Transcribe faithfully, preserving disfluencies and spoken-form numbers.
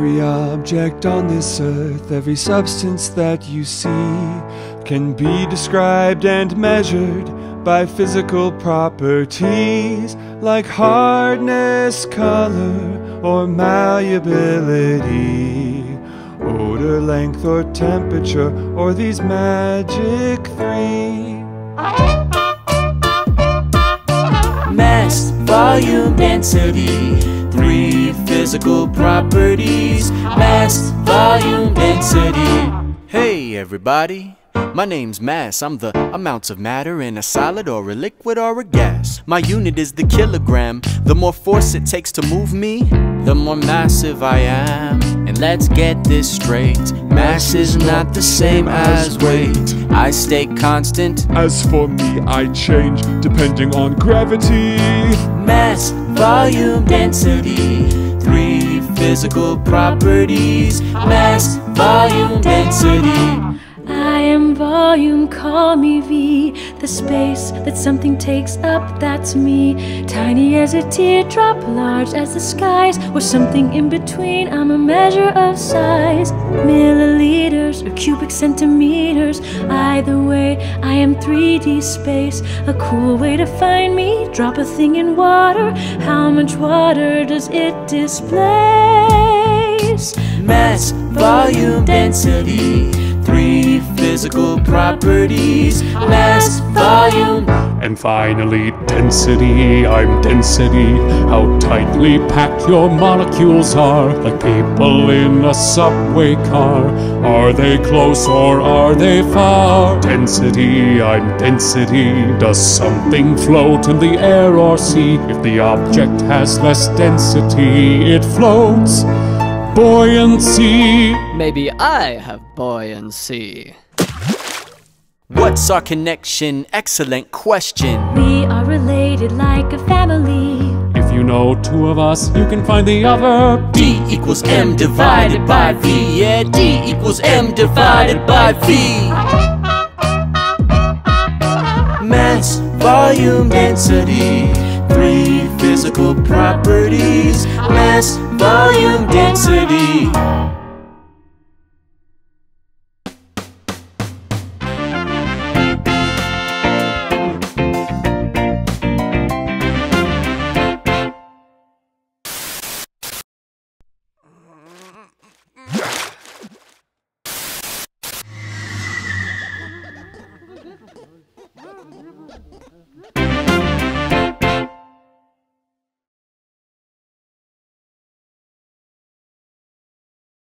Every object on this earth, every substance that you see, can be described and measured by physical properties like hardness, color, or malleability, odor, length, or temperature, or these magic three. Mass, volume, density, three physical properties. Mass, volume, density. Hey everybody, my name's mass. I'm the amounts of matter in a solid or a liquid or a gas. My unit is the kilogram. The more force it takes to move me, the more massive I am. And let's get this straight, mass is not the same as weight. I stay constant. As for me, I change depending on gravity. Mass, volume, density, three physical properties. Mass, volume, density. I am volume, call me V. The space that something takes up, that's me. Tiny as a teardrop, large as the skies, or something in between. I'm a measure of size. Milliliters or cubic centimeters, either way, I am three D space. A cool way to find me. Drop a thing in water, how much water does it displace? Mass, volume, density, three physical properties. Mass, volume, and finally density. I'm density. How tightly packed your molecules are, like people in a subway car. Are they close or are they far? Density, I'm density. Does something float in the air or sea? If the object has less density, it floats. Buoyancy. Maybe I have buoyancy. What's our connection? Excellent question. We are related like a family. If you know two of us, you can find the other. D equals M divided by V. Yeah, D equals M divided by V. Mass, volume, density, three physical properties. Mass, volume, density.